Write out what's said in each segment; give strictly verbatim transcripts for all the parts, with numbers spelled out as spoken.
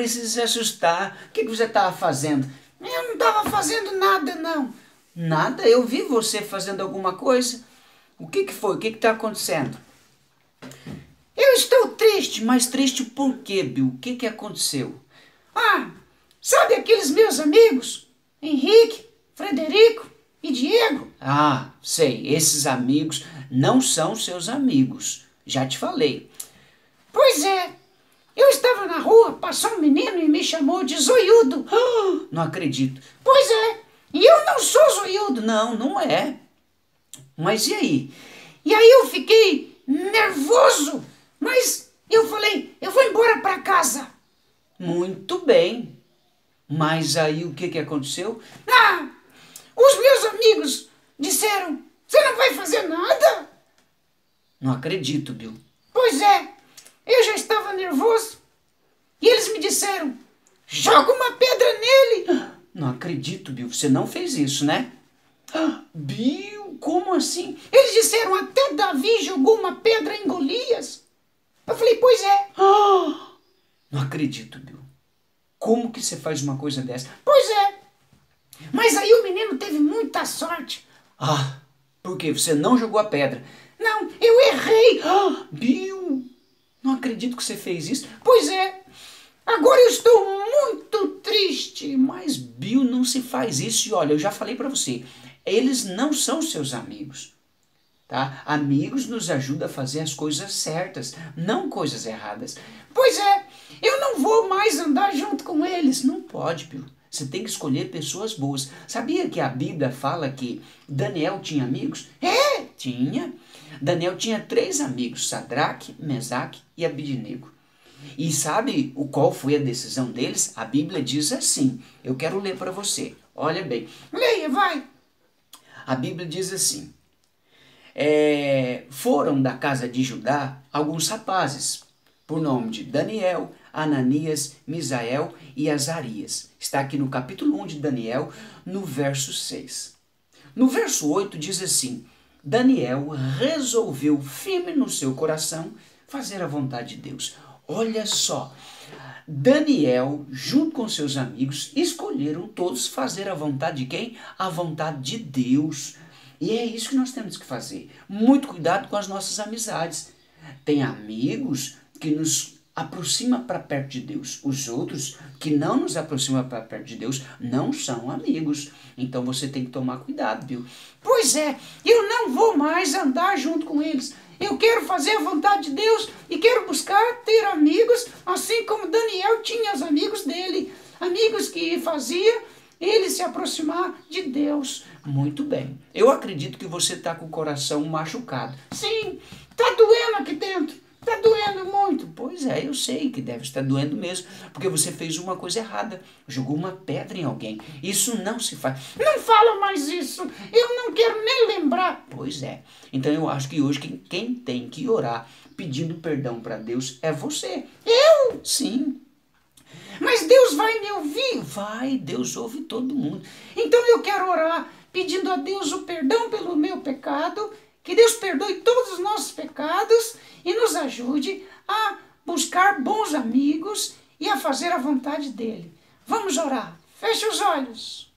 precisa se assustar. O que, que você estava fazendo? Eu não estava fazendo nada, não. Nada? Eu vi você fazendo alguma coisa. O que, que foi? O que está acontecendo? Eu estou triste. Mas triste por quê, Bill? O que, que aconteceu? Ah, sabe aqueles meus amigos? Henrique, Frederico e Diego? Ah, sei. Esses amigos não são seus amigos. Já te falei. Pois é. Eu estava na rua, passou um menino e me chamou de zoiudo. Ah, não acredito. Pois é. E eu não sou zoiudo. Não, não é. Mas e aí? E aí eu fiquei nervoso. Mas eu falei, eu vou embora para casa. Muito bem. Mas aí o que, que aconteceu? Ah, os meus amigos disseram, você não vai fazer nada? Não acredito, Bill. Pois é, eu já estava nervoso. E eles me disseram, joga uma pedra nele. Não acredito, Bill, você não fez isso, né? Bill, como assim? Eles disseram, até Davi jogou uma pedra em Golias. Eu falei, pois é. Não acredito, Bill. Como que você faz uma coisa dessa? Pois é. Mas aí o menino teve muita sorte. Ah, por quê? Você não jogou a pedra? Não, eu errei. Ah, Bill, não acredito que você fez isso. Pois é. Agora eu estou muito triste. Mas, Bill, não se faz isso. E olha, eu já falei para você. Eles não são seus amigos. Tá? Amigos nos ajudam a fazer as coisas certas, não coisas erradas. Pois é, eu não vou mais andar junto com eles. Não pode, Bill. Você tem que escolher pessoas boas. Sabia que a Bíblia fala que Daniel tinha amigos? É, tinha. Daniel tinha três amigos, Sadraque, Mesaque e Abidnego. E sabe o qual foi a decisão deles? A Bíblia diz assim, eu quero ler para você. Olha bem. Leia, vai. A Bíblia diz assim. É, foram da casa de Judá alguns rapazes, por nome de Daniel, Ananias, Misael e Azarias. Está aqui no capítulo um de Daniel, no verso seis. No verso oito diz assim, Daniel resolveu firme no seu coração fazer a vontade de Deus. Olha só, Daniel, junto com seus amigos, escolheram todos fazer a vontade de quem? A vontade de Deus. E é isso que nós temos que fazer. Muito cuidado com as nossas amizades. Tem amigos que nos aproximam para perto de Deus. Os outros que não nos aproximam para perto de Deus não são amigos. Então você tem que tomar cuidado, viu? Pois é, eu não vou mais andar junto com eles. Eu quero fazer a vontade de Deus e quero buscar ter amigos, assim como Daniel tinha os amigos dele. Amigos que faziam ele se aproximar de Deus. Muito bem. Eu acredito que você está com o coração machucado. Sim, está doendo aqui dentro. Está doendo muito. Pois é, eu sei que deve estar doendo mesmo, porque você fez uma coisa errada. Jogou uma pedra em alguém. Isso não se faz. Não fala mais isso. Eu não quero nem lembrar. Pois é. Então eu acho que hoje quem, quem tem que orar pedindo perdão para Deus é você. Eu? Sim. Mas Deus vai me ouvir? Vai, Deus ouve todo mundo. Então eu quero orar pedindo a Deus o perdão pelo meu pecado, que Deus perdoe todos os nossos pecados e nos ajude a buscar bons amigos e a fazer a vontade dele. Vamos orar. Feche os olhos.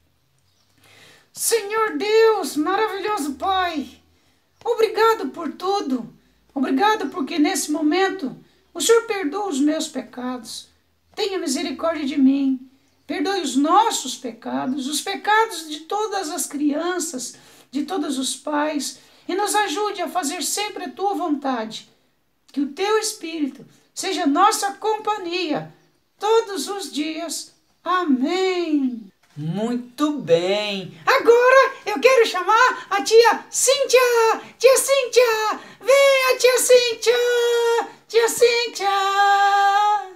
Senhor Deus, maravilhoso Pai, obrigado por tudo. Obrigado porque nesse momento o Senhor perdoa os meus pecados. Tenha misericórdia de mim. Perdoe os nossos pecados, os pecados de todas as crianças, de todos os pais, e nos ajude a fazer sempre a tua vontade. Que o teu Espírito seja nossa companhia todos os dias. Amém. Muito bem. Agora eu quero chamar a tia Cíntia. Tia Cíntia, venha, tia Cíntia. Tia Cíntia.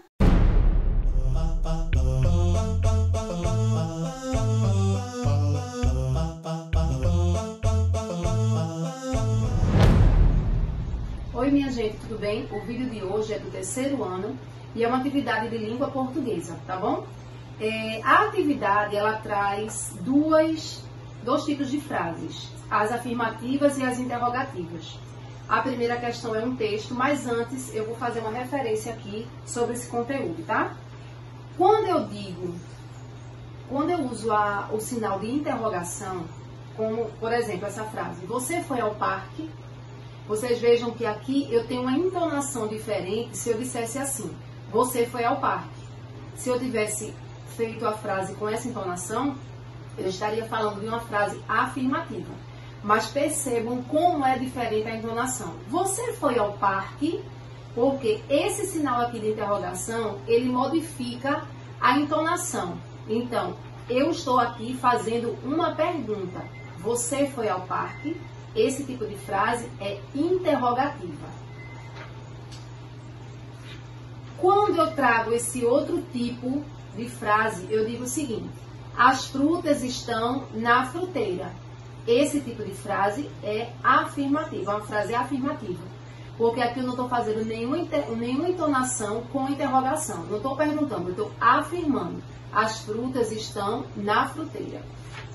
Oi minha gente, tudo bem? O vídeo de hoje é do terceiro ano e é uma atividade de língua portuguesa, tá bom? É, a atividade ela traz duas, dois tipos de frases, as afirmativas e as interrogativas. A primeira questão é um texto, mas antes eu vou fazer uma referência aqui sobre esse conteúdo, tá? Quando exemplo, quando eu uso a, o sinal de interrogação, como, por exemplo, essa frase, você foi ao parque? Vocês vejam que aqui eu tenho uma entonação diferente se eu dissesse assim, você foi ao parque. Se eu tivesse feito a frase com essa entonação, eu estaria falando de uma frase afirmativa. Mas percebam como é diferente a entonação. Você foi ao parque? Porque esse sinal aqui de interrogação, ele modifica a entonação. Então, eu estou aqui fazendo uma pergunta. Você foi ao parque? Esse tipo de frase é interrogativa. Quando eu trago esse outro tipo de frase, eu digo o seguinte, as frutas estão na fruteira. Esse tipo de frase é afirmativa, uma frase afirmativa. Porque aqui eu não estou fazendo nenhuma, nenhuma entonação com interrogação. Não estou perguntando, eu estou afirmando. As frutas estão na fruteira.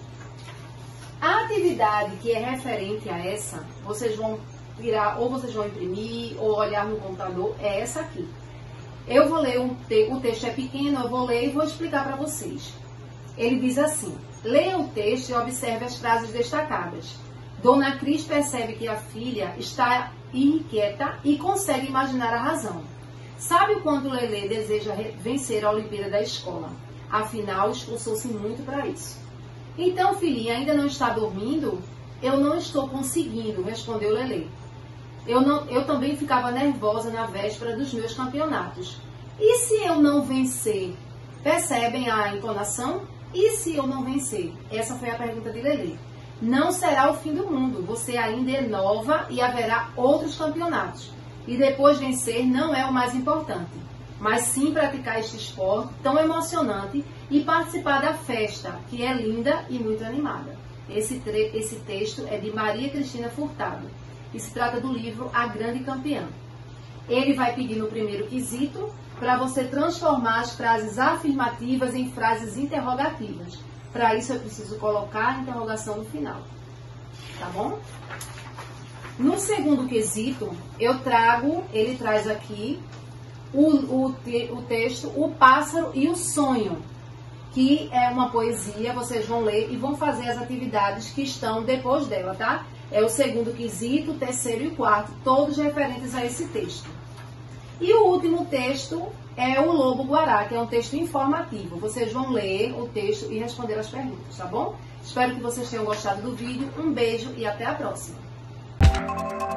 A atividade que é referente a essa, vocês vão virar, ou vocês vão imprimir, ou olhar no computador, é essa aqui. Eu vou ler, um te o texto é pequeno, eu vou ler e vou explicar para vocês. Ele diz assim, leia o texto e observe as frases destacadas. Dona Cris percebe que a filha está irrequieta e consegue imaginar a razão. Sabe o quanto Lelê deseja vencer a Olimpíada da escola? Afinal, esforçou-se muito para isso. Então, filhinha, ainda não está dormindo? Eu não estou conseguindo, respondeu Lelê. Eu, não, eu também ficava nervosa na véspera dos meus campeonatos. E se eu não vencer? Percebem a entonação? E se eu não vencer? Essa foi a pergunta de Lelê. Não será o fim do mundo, você ainda é nova e haverá outros campeonatos. E depois vencer não é o mais importante, mas sim praticar este esporte tão emocionante e participar da festa, que é linda e muito animada. Esse, esse texto é de Maria Cristina Furtado e se trata do livro A Grande Campeã. Ele vai pedir no primeiro quesito para você transformar as frases afirmativas em frases interrogativas. Para isso eu preciso colocar a interrogação no final, tá bom? No segundo quesito, eu trago, ele traz aqui o, o, te, o texto O Pássaro e o Sonho, que é uma poesia, vocês vão ler e vão fazer as atividades que estão depois dela, tá? É o segundo quesito, o terceiro e o quarto, todos referentes a esse texto. E o último texto é o Lobo Guará, que é um texto informativo. Vocês vão ler o texto e responder as perguntas, tá bom? Espero que vocês tenham gostado do vídeo. Um beijo e até a próxima!